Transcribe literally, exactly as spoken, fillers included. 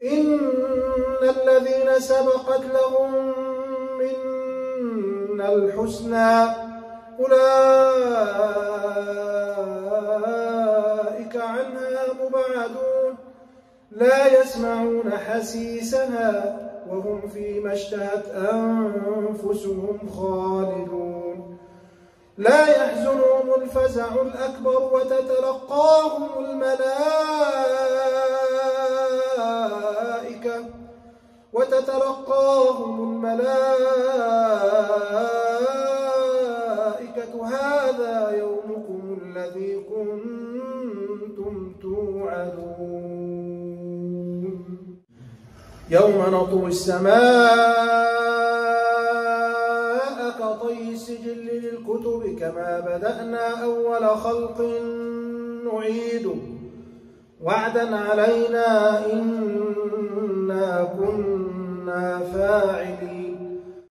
إن الذين سبقت لهم منا الحسنى أولئك عنها مبعدون لا يسمعون حسيسها وهم فيما اشتهت أنفسهم خالدون لا يحزنهم الفزع الأكبر وتتلقاهم الملائكة وتتلقاهم الملائكة هذا يومكم الذي كنتم توعدون يوم نطوي السماء كطي السجل للكتب كما بدأنا أول خلق نعيده وعدا علينا إنا كنا فاعلين